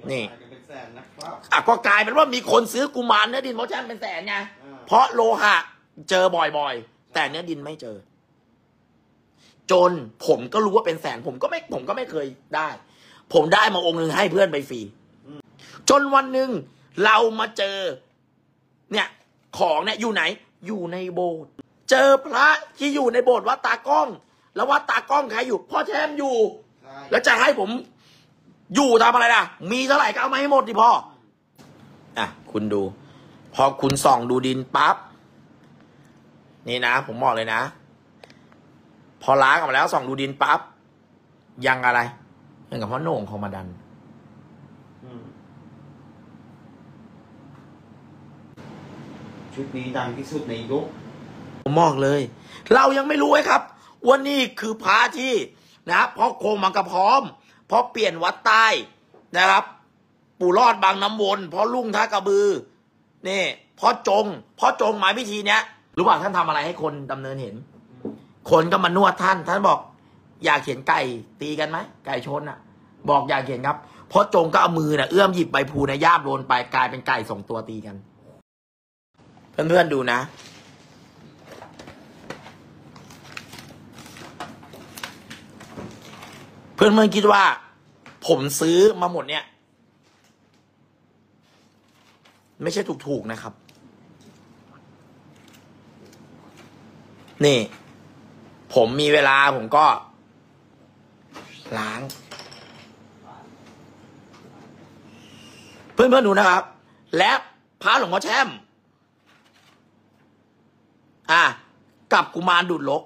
นี่ก็กลายเป็นว่ามีคนซื้อกุมารเนื้อดินเพราะแช่มเป็นแสนไงเพราะโลหะเจอบ่อยๆแต่เนื้อดินไม่เจอจนผมก็รู้ว่าเป็นแสนผมก็ไม่เคยได้ผมได้มาองค์หนึ่งให้เพื่อนไปฟรีจนวันหนึ่งเรามาเจอเนี่ยของเนี่ยอยู่ไหนอยู่ในโบสถ์เจอพระที่อยู่ในโบสถ์วัดตากล้องแล้ววัดตากล้องใครอยู่พ่อแชมป์อยู่แล้วจะให้ผมอยู่ทำอะไรล่ะมีเท่าไหร่ก็เอามาให้หมดดิพ่อคุณดูพอคุณส่องดูดินปั๊บนี่นะผมบอกเลยนะพอล้างออกมาแล้วส่องดูดินปั๊บยังอะไรยังกับพ่อโหน่งเขามาดันชุดนี้ดังที่สุดในยุคผมบอกเลยเรายังไม่รู้ไอ้ครับว่านี่คือพระที่นะเพราะโคงมังกรพร้อมเพราะเปลี่ยนวัดใต้นะครับปู่รอดบางน้ำวนเพราะลุ่งท่ากระบือนี่เพราะจงหมายพิธีเนี้ยรู้ป่ะท่านทำอะไรให้คนดำเนินเห็นคนก็มานวดท่านบอกอยากเห็นไก่ตีกันไหมไก่ชนบอกอยากเห็นครับเพราะจงก็เอามือเอื้อมหยิบใบพลูในย่ามโดนไปกลายเป็นไก่2 ตัวตีกันเพื่อนๆดูนะเพื่อนๆคิดว่าผมซื้อมาหมดเนี่ยไม่ใช่ถูกๆนะครับนี่ผมมีเวลาผมก็ล้างเพื่อนๆดูนะครับและพระหลวงพ่อแช่มกับกุมารดูดลก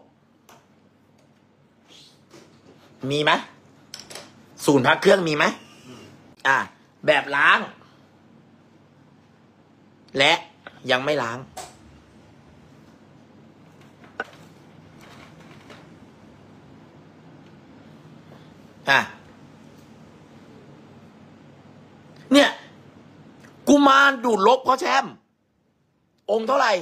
มีไหมศูนย์พระเครื่องมีไหมแบบล้างและยังไม่ล้างเนี่ยกุมารดูดลกพ่อแชมป์องค์เท่าไหร่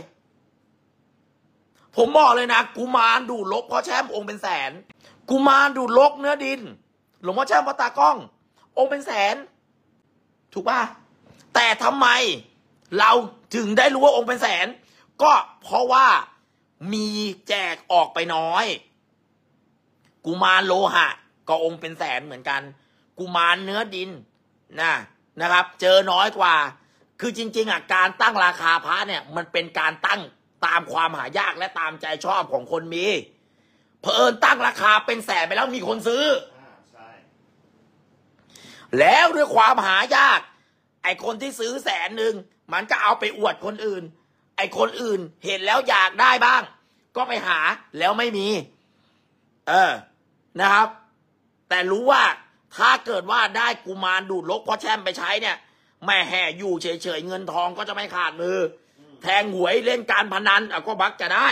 ผมบอกเลยนะกุมารดูดลกพ่อแชมป์องค์เป็นแสนกุมารดูดลกเนื้อดินหลวงพ่อแช่มวัดตากล้ององค์เป็นแสนถูกป่ะแต่ทำไมเราถึงได้รู้ว่าองค์เป็นแสนก็เพราะว่ามีแจกออกไปน้อยกุมารโลหะก็องค์เป็นแสนเหมือนกันกุมารเนื้อดินนะครับเจอน้อยกว่าคือจริงๆการตั้งราคาพระเนี่ยมันเป็นการตั้งตามความหายากและตามใจชอบของคนมีเผอิญตั้งราคาเป็นแสนไปแล้วมีคนซื้อแล้วด้วยความหายากไอ้คนที่ซื้อ100,000มันก็เอาไปอวดคนอื่นไอ้คนอื่นเห็นแล้วอยากได้บ้างก็ไปหาแล้วไม่มีนะครับแต่รู้ว่าถ้าเกิดว่าได้กุมารดูดลกพ่อแช่มไปใช้เนี่ยแม่แห่อยู่เฉยๆเงินทองก็จะไม่ขาดมือแทงหวยเล่นการพนันก็มักจะได้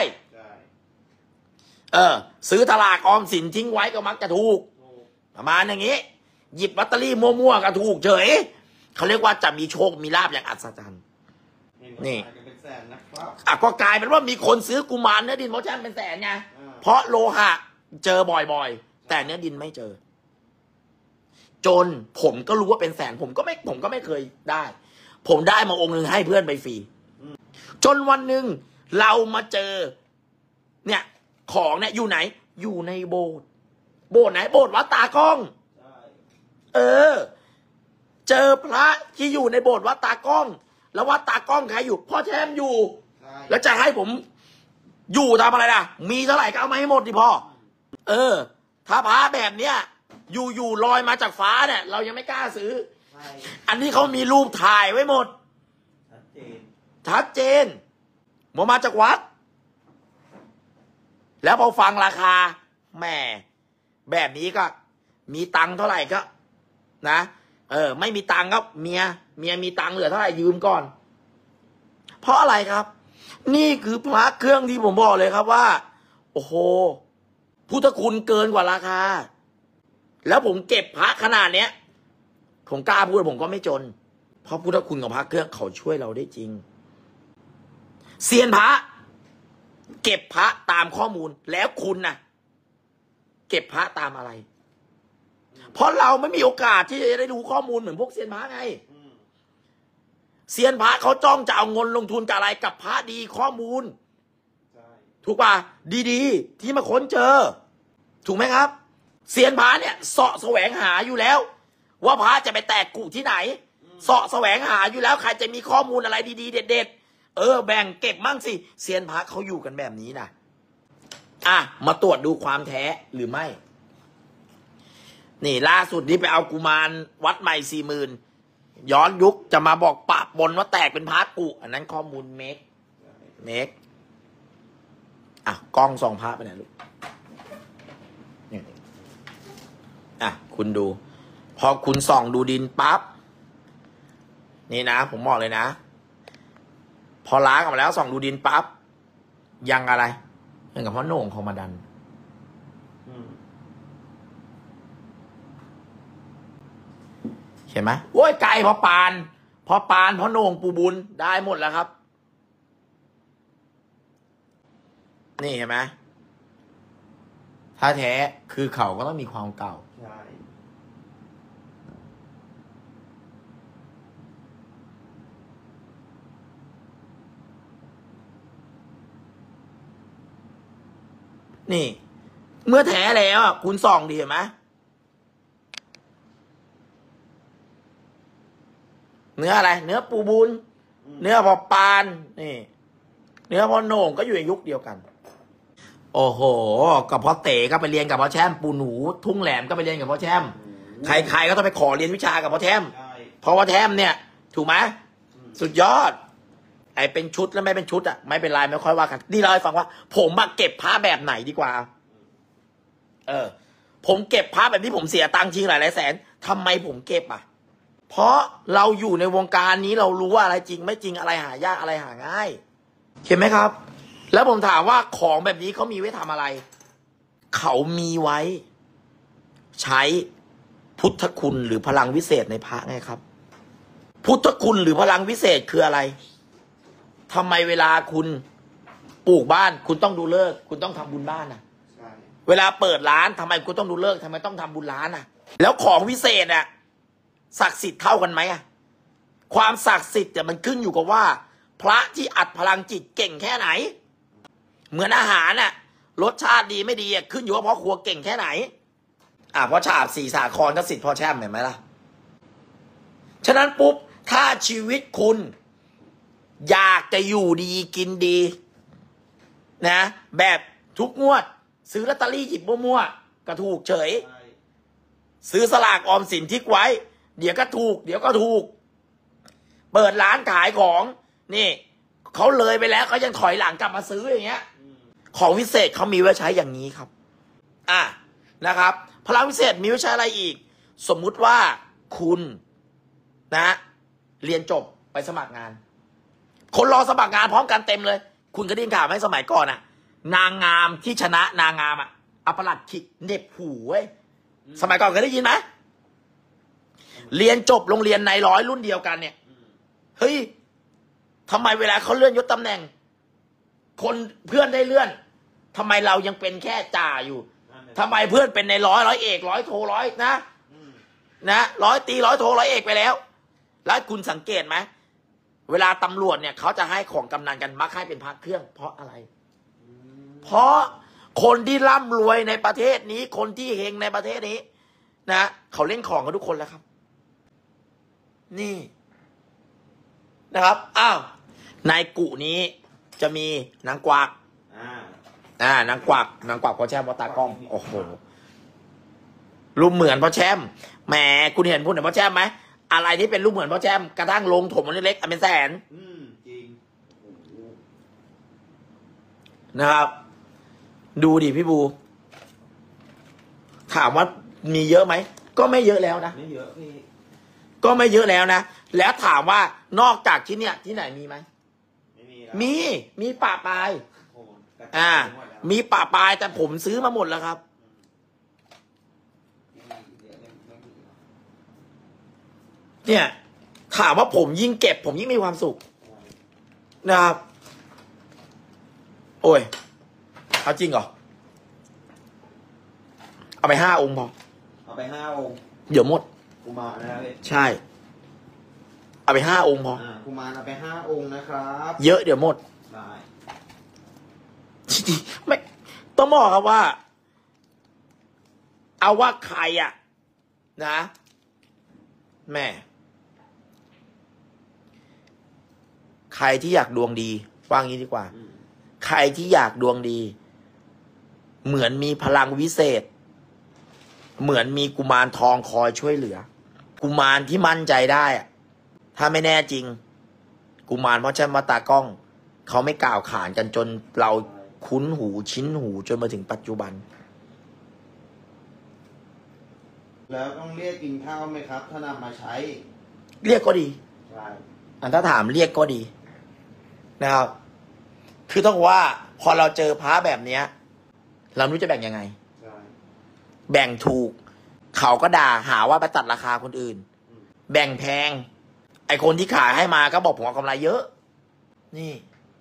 ซื้อตลาดออมสินทิ้งไว้ก็มักจะถูกประมาณอย่างนี้หยิบลอตเตอรี่มั่วๆก็ถูกเฉยเขาเรียกว่าจะมีโชคมีลาภอย่างอัศจรรย์นี่ก็กลายเป็นว่ามีคนซื้อกุมารเนื้อดินเพราะแช่มเป็นแสนไงเพราะโลหะเจอบ่อยๆแต่เนื้อดินไม่เจอจนผมก็รู้ว่าเป็นแสนผมก็ไม่เคยได้ผมได้มาองค์หนึ่งให้เพื่อนไปฟรีจนวันหนึ่งเรามาเจอเนี่ยของเนี่ยอยู่ไหนอยู่ในโบสถ์ไหนโบสถ์วัดตากล้องเจอพระที่อยู่ในโบสถ์วัดตากล้องแล้ววัดตากล้องใครอยู่พ่อแชมป์อยู่แล้วจะให้ผมอยู่ทำอะไรล่ะมีเท่าไหร่ก็เอามาให้หมดดิพ่อถ้าพระแบบเนี้ยอยู่ลอยมาจากฟ้าเนี่ยเรายังไม่กล้าซื้ออันนี้เขามีรูปถ่ายไว้หมดชัดเจนมาจากวัดแล้วพอฟังราคาแหมแบบนี้ก็มีตังค์เท่าไหร่ก็นะไม่มีตังค์ก็เมียมีตังค์เหลือเท่าไหร่ยืมก่อนเพราะอะไรครับนี่คือพระเครื่องที่ผมบอกเลยครับว่าโอ้โหพุทธคุณเกินกว่าราคาแล้วผมเก็บพระขนาดเนี้ยผมกล้าพูดผมก็ไม่จนเพราะพุทธคุณของพระเครื่องเขาช่วยเราได้จริงเซียนพระเก็บพระตามข้อมูลแล้วคุณน่ะเก็บพระตามอะไรเพราะเราไม่มีโอกาสที่จะได้ดูข้อมูลเหมือนพวกเซียนพระไงเซียนพระเขาจ้องจะเอาเงินลงทุนกับอะไรกับพระดีข้อมูลถูกป่ะดีๆที่มาค้นเจอถูกไหมครับเซียนพระเนี่ยเสาะแสวงหาอยู่แล้วว่าพระจะไปแตกกุที่ไหนเสาะแสวงหาอยู่แล้วใครจะมีข้อมูลอะไรดีๆเด็ดๆแบ่งเก็บมั่งสิเซียนพระเขาอยู่กันแบบนี้นะมาตรวจดูความแท้หรือไม่นี่ล่าสุดนี้ไปเอากุมารวัดใหม่40,000ย้อนยุคจะมาบอกปะปนว่าแตกเป็นพระกุอันนั้นข้อมูลเมคกล้องส่องพระไปไหนลูกคุณดูพอคุณส่องดูดินปั๊บนี่นะผมบอกเลยนะพอล้างออกมาแล้วส่องดูดินปั๊บยังอะไรยังกับพ่อโหน่งเขามาดันเห็นไหมโอ้ยไก่พอปานพอโหน่งปูบุญได้หมดแล้วครับนี่เห็นไหมถ้าแท้คือเขาก็ต้องมีความเก่าใช่นี่เมื่อแท้แล้วคุณส่องดีเห็นไหมเนื้ออะไรเนื้อปูบุญเนื้อพอปานนี่เนื้อพอโหน่งก็อยู่ในยุคเดียวกันโอ้โหกับพ่อเต๋ก็ไปเรียนกับพ่อแช่มปูหนูทุ่งแหลมก็ไปเรียนกับพ่อแช่มใครๆก็ต้องไปขอเรียนวิชากับพ่อแช่มเพราะว่าแช่มเนี่ยถูกไหมสุดยอดไอเป็นชุดแล้วไม่เป็นชุดไม่เป็นไรไม่ค่อยว่ากันนี่เราให้ฟังว่าผมเก็บผ้าแบบไหนดีกว่าผมเก็บผ้าแบบที่ผมเสียตังค์จริงหลายแสนทำไมผมเก็บเพราะเราอยู่ในวงการนี้เรารู้ว่าอะไรจริงไม่จริงอะไรหายากอะไรหาง่ายเห็นไหมครับแล้วผมถามว่าของแบบนี้เขามีไว้ทำอะไรเขามีไว้ใช้พุทธคุณหรือพลังวิเศษในพระไงครับพุทธคุณหรือพลังวิเศษคืออะไรทำไมเวลาคุณปลูกบ้านคุณต้องดูฤกษ์คุณต้องทำบุญบ้านเวลาเปิดร้านทำไมคุณต้องดูฤกษ์ทำไมต้องทำบุญร้านแล้วของวิเศษศักดิ์สิทธิ์เท่ากันไหมความศักดิ์สิทธิ์มันขึ้นอยู่กับว่าพระที่อัดพลังจิตเก่งแค่ไหนเหมือนอาหารรสชาติดีไม่ดีขึ้นอยู่ว่าพ่อครัวเก่งแค่ไหนเพราะฉาบ4 สาครก็สิทธิ์พ่อแช่มเห็นไหมล่ะฉะนั้นปุ๊บถ้าชีวิตคุณอยากจะอยู่ดีกินดีนะแบบทุกงวดซื้อลอตเตอรี่หยิบมั่วๆก็ถูกเฉยซื้อสลากออมสินทิกไว้เดี๋ยวก็ถูกเปิดร้านขายของนี่เขาเลยไปแล้วเขายังถอยหลังกลับมาซื้ออย่างเงี้ยของวิเศษเขามีไว้ใช้อย่างนี้ครับนะครับพลังวิเศษมีไว้ใช้อะไรอีกสมมุติว่าคุณเรียนจบไปสมัครงานคนรอสมัครงานพร้อมกันเต็มเลยคุณก็ได้ยินข่าวไหมสมัยก่อนนางงามที่ชนะนางงามเอาประหลัดขิกเหน็บหูเว้ยสมัยก่อนเคยได้ยินไหมเรียนจบโรงเรียนในร้อยรุ่นเดียวกันเนี่ยเฮ้ยทำไมเวลาเขาเลื่อนยศตำแหน่งคนเพื่อนได้เลื่อนทำไมเรายังเป็นแค่จ่าอยู่ทำไมเพื่อนเป็นในร้อยเอกร้อยโทร้อยร้อยตีร้อยโทร้อยเอกไปแล้วแล้วคุณสังเกตไหมเวลาตำรวจเนี่ยเขาจะให้ของกำนันกันมักให้เป็นพระเครื่องเพราะอะไรเพราะคนที่ร่ำรวยในประเทศนี้คนที่เฮงในประเทศนี้เขาเล่นของกันทุกคนแล้วครับนี่นะครับในกุนี้จะมีนางกวักนางกวักพ่อแช่มวัดตากล้องโอ้โหรูปเหมือนพ่อแช่มแหมคุณเห็นพูดถึงพ่อแช่มไหมอะไรที่เป็นรูปเหมือนพ่อแช่มกระทั่งลงถมมันเล็กเป็นแสนจริงนะครับดูดิพี่บูถามว่ามีเยอะไหมก็ไม่เยอะแล้วนะไม่เยอะพี่ก็ไม่เยอะแล้วนะแล้วถามว่านอกจากที่เนี่ยที่ไหนมีไหมมีป่าปลายมีป่าปลายแต่ผมซื้อมาหมดแล้วครับเนี่ยถามว่าผมยิ่งเก็บผมยิ่งมีความสุขนะครับโอ้ยเอาจริงเหรอเอาไป5 องค์พอเอาไป5 องค์เดี๋ยวหมดกุมารนะครับพี่ใช่ เอาไป5 องค์พอกุมารเอาไป5 องค์นะครับเยอะเดี๋ยวหมดได้ไม่ต้องบอกครับว่า เอาว่าใครอ่ะ นะแม่ ใครที่อยากดวงดีว่างี้ดีกว่า ใครที่อยากดวงดี เหมือนมีพลังวิเศษ เหมือนมีกุมารทองคอยช่วยเหลือ กุมารที่มั่นใจได้อะถ้าไม่แน่จริง กุมารเพราะฉันมาตากล้อง เขาไม่กล่าวขานกันจนเราคุ้นหูชิ้นหูจนมาถึงปัจจุบันแล้วต้องเรียกกินข้าวไหมครับ ถ้านำมาใช้เรียกก็ดีใช่ถ้าถามเรียกก็ดีนะครับ คือต้องบอกว่า พอเราเจอพระแบบเนี้ย เราไม่รู้จะแบ่งยังไงใช่แบ่งถูก เขาก็ด่าหาว่าไปตัดราคาคนอื่น แบ่งแพง ไอคนที่ขายให้มาก็บอกผมเอากำไรเยอะ นี่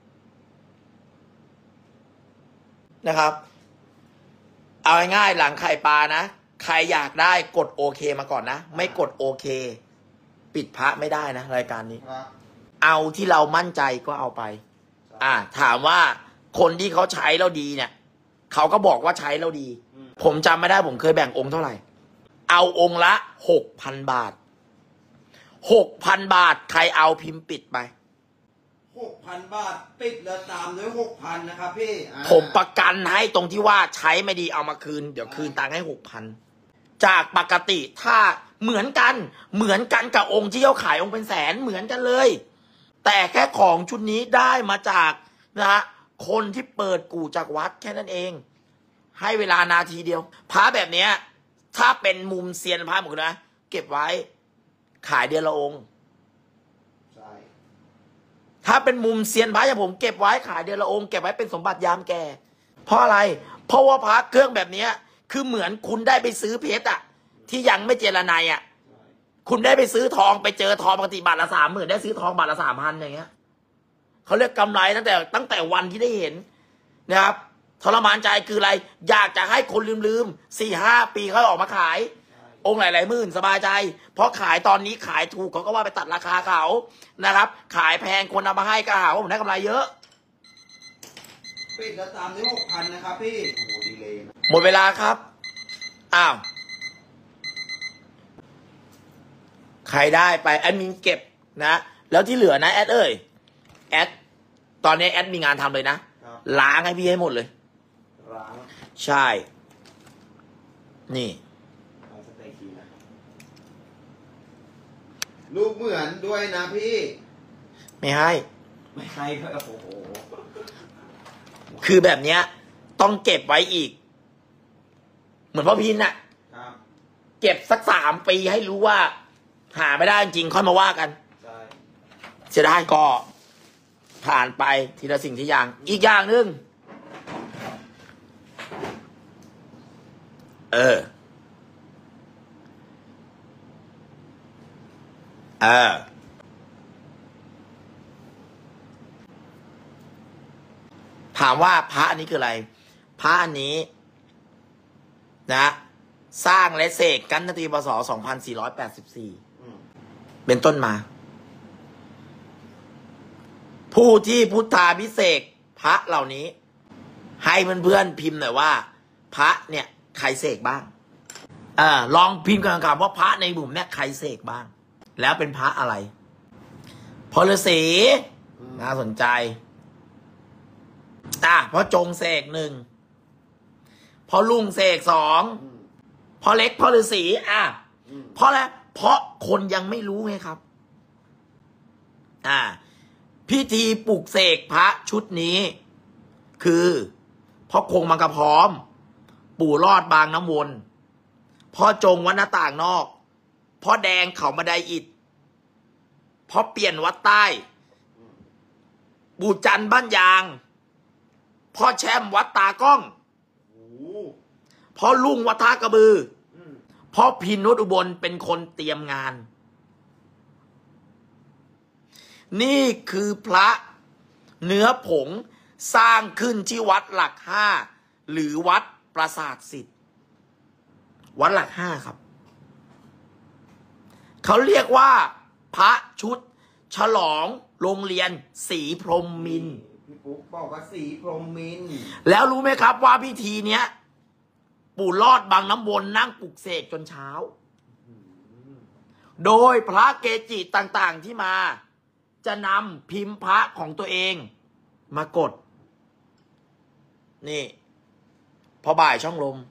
นะครับ เอาง่ายๆหลังไข่ปลานะ ใครอยากได้กดโอเคมาก่อนนะ ไม่กดโอเค ปิดพระไม่ได้นะรายการนี้ครับเอาที่เรามั่นใจก็เอาไป ถามว่าคนที่เขาใช้เราดีเนี่ย เขาก็บอกว่าใช้เราดี ผมจำไม่ได้ผมเคยแบ่งองค์เท่าไหร่ เอาองค์ละ6,000 บาท 6,000 บาท ใครเอาพิมพ์ปิดไป 6,000 บาทปิดแล้วตามด้วย 6,000 นะครับพี่ผมประกันให้ตรงที่ว่าใช้ไม่ดีเอามาคืน เดี๋ยวคืนตังค์ให้ 6,000 จากปกติถ้าเหมือนกันกับองค์ที่เขาขายองค์เป็นแสนเหมือนกันเลย แต่แค่ของชุดนี้ได้มาจากนะฮะคนที่เปิดกู่จากวัดแค่นั้นเอง ให้เวลานาทีเดียวพระแบบเนี้ยถ้าเป็นมุมเซียนพระหมดนะเก็บไว้ขายเดือนละองค์ใช่ถ้าเป็นมุมเซียนพระอย่างผมเก็บไว้ขายเดือนละองค์เก็บไว้เป็นสมบัติยามแก่เพราะอะไรเพราะว่าพระเครื่องแบบเนี้ยคือเหมือนคุณได้ไปซื้อเพชรอะที่ยังไม่เจรไนอะ คุณได้ไปซื้อทองไปเจอทองปกติบาทละ30,000ได้ซื้อทองบาทละ3,000อย่างเงี้ยเขาเรียกกำไรตั้งแต่วันที่ได้เห็นนะครับทรมานใจคืออะไรอยากจะให้คนลืม 4-5 ปีเขาออกมาขาย องค์หลายๆหมื่นสบายใจเพราะขายตอนนี้ขายถูกเขาก็ว่าไปตัดราคาเขานะครับขายแพงคนเอามาให้ก็หาว่าผมได้กำไรเยอะปิดแล้วตามด้วย 6,000 นะครับพี่โอ้โหดีเลยนะหมดเวลาครับอ้าวใครได้ไปแอดมินเก็บนะแล้วที่เหลือนะแอดแอดตอนนี้แอดมีงานทำเลยนะล้างให้พี่ให้หมดเลยล้างใช่นี่เอาสเต็กทีนะลูกเหมือนด้วยนะพี่ไม่ให้ไม่ให้ก็โอ้โหคือแบบเนี้ยต้องเก็บไว้อีก เหมือนพ่อพินน่ะครับเก็บสัก3 ปีให้รู้ว่า หาไม่ได้จริงค่อยมาว่ากันใช่จะได้ก็ผ่านไปทีละสิ่งทีอย่างอีกอย่างหนึ่งถามว่าพระอันนี้คืออะไรพระอันนี้นะสร้างและเสกกันตั้งแต่ปีพ.ศ. 2484เป็นต้นมา ผู้ที่พุทธาภิเษกพระเหล่านี้ ให้เพื่อนๆพิมพ์หน่อยว่า พระเนี่ยใครเสกบ้างลองพิมพ์กันคำว่าพระในบุ่มเนี่ยใครเสกบ้าง แล้วเป็นพระอะไรพลฤาษีน่าสนใจเพราะจงเสก1พอลุงเสก2พอเล็กพอฤาษีเพราะอะไรเพราะคนยังไม่รู้ไงครับพิธีปลุกเสกพระชุดนี้คือพ่อคงมังกรพร้อมปู่รอดบางน้ำวนพ่อจงวัดหน้าต่างนอกพ่อแดงเขามาไดอิฐพ่อเปลี่ยนวัดใต้ปู่จันบ้านยางพ่อแชมวัดตากล้องพ่อลุงวัดท่ากระบือพ่อพินุชอุบลเป็นคนเตรียมงานนี่คือพระเนื้อผงสร้างขึ้นที่วัดหลัก5หรือวัดปราสาทสิทธิ์วัดหลัก5ครับเขาเรียกว่าพระชุด ฉลองโรงเรียนศรีพรหมมินทร์พี่ปุ๊กบอกว่าสีพรหมมินทร์แล้วรู้ไหมครับว่าพิธีเนี้ย ปู่รอดบางน้ำวนนั่งปลุกเสกจนเช้า โดยพระเกจิต่างๆที่มา จะนำพิมพ์พระของตัวเองมากด นี่พอบ่ายช่องลม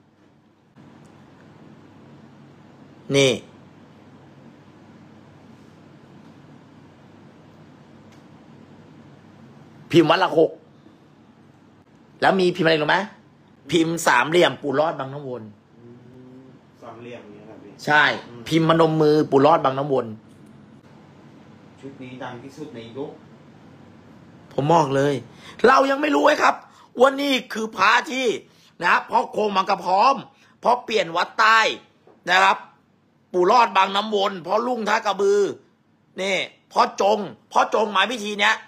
นี่ พิมพ์วัดละ6แล้วมีพิมพ์อะไรรู้ไหมพิมพ์สามเหลี่ยมปู่รอดบางน้ำวนสามเหลี่ยมเนี่ยครับพี่ใช่ พิมพ์มนมมือปู่รอดบางน้ำวนชุดนี้ดังที่สุดในยุคผมบอกเลย เรายังไม่รู้เลยครับว่านี่คือพระที่นะเพราะโคงมังกรพร้อมเพราะเปลี่ยนวัดใต้นะครับ ปู่รอดบางน้ำวนเพราะลุ่งท่ากระบือนี่เพราะจงหมายพิธีเนี้ย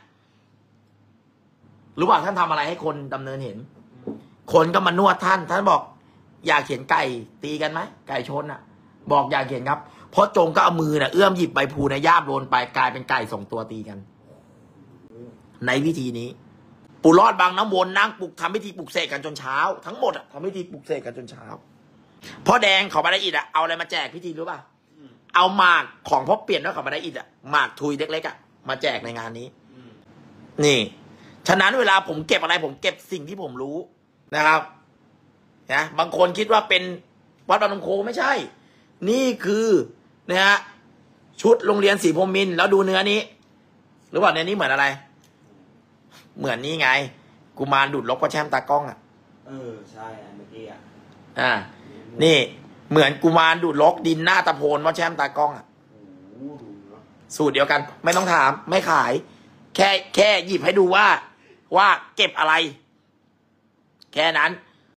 รู้ว่าท่านทำอะไรให้คนดำเนินเห็น คนก็มานวดท่านบอก อยากเห็นไก่ตีกันไหมไก่ชนอ่ะ บอกอยากเห็นครับเพราะจงก็เอามือน่ะเอื้อมหยิบใบพลูนะย่ามโดนไปกลายเป็นไก่2 ตัวตีกัน ในพิธีนี้ ปู่รอดบางน้ำวนนั่งปลุกทำพิธีปลุกเสกกันจนเช้า ทั้งหมดทำพิธีปลุกเสกกันจนเช้าพ่อแดงเขามาได้อิดเอาอะไรมาแจกพิธีรู้ป่ะเอาหมากของพ่อเปลี่ยนด้วยเขามาได้อิดหมากทุยเล็กๆมาแจกในงานนี้นี่ฉะนั้นเวลาผมเก็บอะไรผมเก็บสิ่งที่ผมรู้นะครับนะบางคนคิดว่าเป็นวัดบางน้ำโคไม่ใช่ นี่คือนะฮะชุดโรงเรียนศรีพรหมมินทร์แล้วดูเนื้อนี้หรือว่าเนื้อนี้เหมือนอะไรเหมือนนี่ไงกุมารดูดลกพ่อแช่มตากล้องใช่เมื่อกี้นี่เหมือนกุมารดูดลกดินหน้าตะโพนพ่อแช่มตากล้องสูตรเดียวกันไม่ต้องถามไม่ขายแค่หยิบให้ดูว่าเก็บอะไรแค่นั้น